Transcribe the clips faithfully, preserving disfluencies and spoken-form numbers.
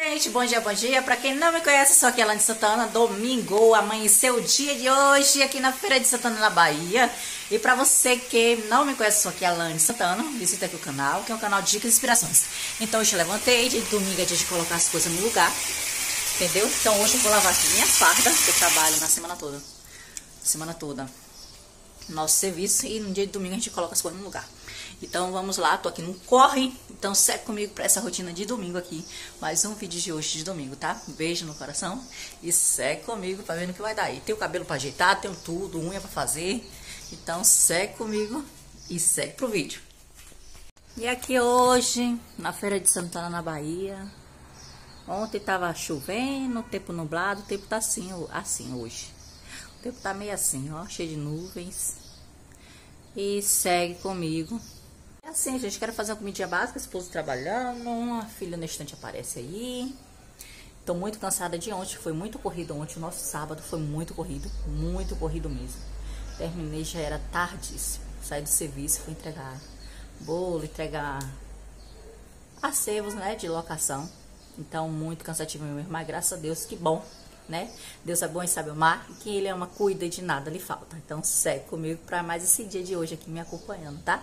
Gente, bom dia, bom dia. Pra quem não me conhece, sou aqui Elaine Santana. Domingo, amanheceu o dia de hoje aqui na Feira de Santana, na Bahia. E pra você que não me conhece, sou aqui Elaine Santana. Visita aqui o canal, que é um canal de dicas e inspirações. Então hoje eu levantei, de domingo é dia de colocar as coisas no lugar. Entendeu? Então hoje eu vou lavar aqui minhas fardas, que eu trabalho na semana toda. Semana toda. Nosso serviço. E no dia de domingo a gente coloca as coisas no lugar. Então vamos lá, tô aqui no corre, então segue comigo pra essa rotina de domingo aqui. Mais um vídeo de hoje de domingo, tá? Um beijo no coração e segue comigo pra ver no que vai dar aí. Tem o cabelo pra ajeitar, tem tudo, unha pra fazer. Então segue comigo e segue pro vídeo. E aqui hoje, na Feira de Santana, na Bahia. Ontem tava chovendo, tempo nublado, o tempo tá assim, assim hoje. O tempo tá meio assim, ó, cheio de nuvens. E segue comigo. É assim, gente, quero fazer uma comidinha básica, esposo trabalhando, a filha no instante aparece aí. Tô muito cansada de ontem, foi muito corrido ontem, o nosso sábado foi muito corrido, muito corrido mesmo. Terminei, já era tardíssimo, saí do serviço, fui entregar bolo, entregar acervos, né, de locação. Então, muito cansativo mesmo, mas graças a Deus, que bom, né? Deus é bom e sabe amar, e quem Ele ama, cuida, de nada lhe falta. Então, segue comigo para mais esse dia de hoje aqui me acompanhando, tá?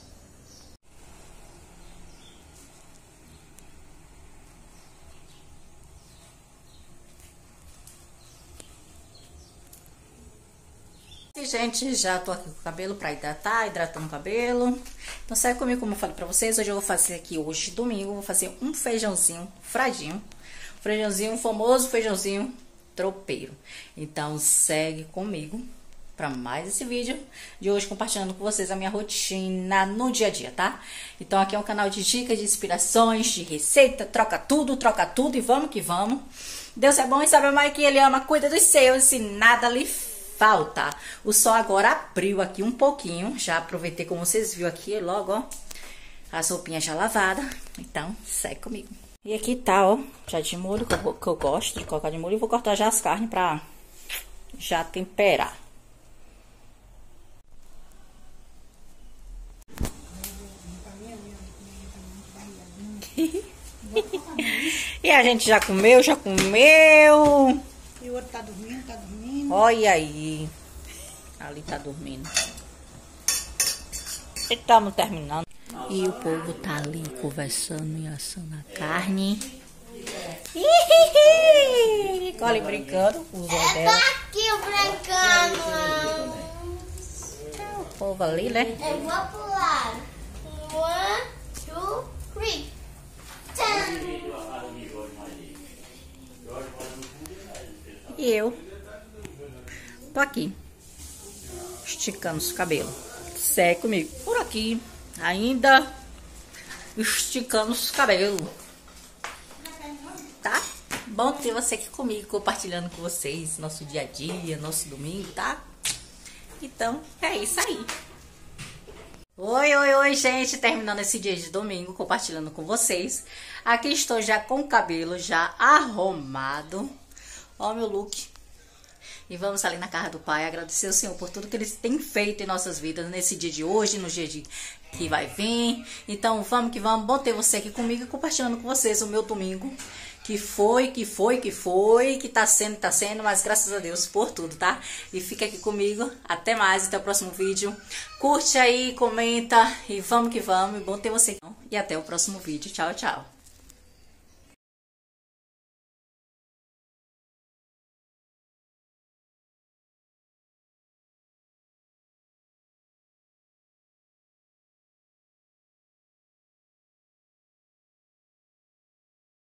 E, gente, já tô aqui com o cabelo para hidratar, hidratando o cabelo. Então, segue comigo, como eu falei para vocês. Hoje eu vou fazer aqui, hoje, domingo, vou fazer um feijãozinho fradinho. Feijãozinho, famoso feijãozinho tropeiro. Então, segue comigo para mais esse vídeo de hoje, compartilhando com vocês a minha rotina no dia a dia, tá? Então, aqui é um canal de dicas, de inspirações, de receita, troca tudo, troca tudo e vamos que vamos. Deus é bom e sabe amar, que Ele ama, cuida dos seus e nada lhe falta. O sol agora abriu aqui um pouquinho, já aproveitei, como vocês viram aqui, logo, ó, as roupinhas já lavadas. Então, segue comigo. E aqui tá, ó, já de molho, que eu, que eu gosto de colocar de molho. E vou cortar já as carnes pra já temperar. E a gente já comeu, já comeu. E o outro tá dormindo, tá dormindo. Olha aí. Ali tá dormindo. E estamos terminando. E o povo tá ali conversando e assando a carne. Olha, brincando com os olhos dela. Aqui o brincando. O povo ali, né? Eu vou pular. One, two, three. Tchan. E eu tô aqui, esticando os cabelos. Segue comigo. Por aqui, ainda esticando os cabelos. Tá? Bom ter você aqui comigo, compartilhando com vocês nosso dia a dia, nosso domingo, tá? Então, é isso aí. Oi, oi, oi, gente. Terminando esse dia de domingo, compartilhando com vocês. Aqui estou já com o cabelo já arrumado. Ó, meu look. E vamos ali na casa do Pai, agradecer ao Senhor por tudo que Ele tem feito em nossas vidas, nesse dia de hoje, no dia de, que vai vir. Então, vamos que vamos. Bom ter você aqui comigo e compartilhando com vocês o meu domingo. Que foi, que foi, que foi, que tá sendo, tá sendo, mas graças a Deus por tudo, tá? E fica aqui comigo. Até mais, até o próximo vídeo. Curte aí, comenta e vamos que vamos. Bom ter você aqui. E até o próximo vídeo. Tchau, tchau.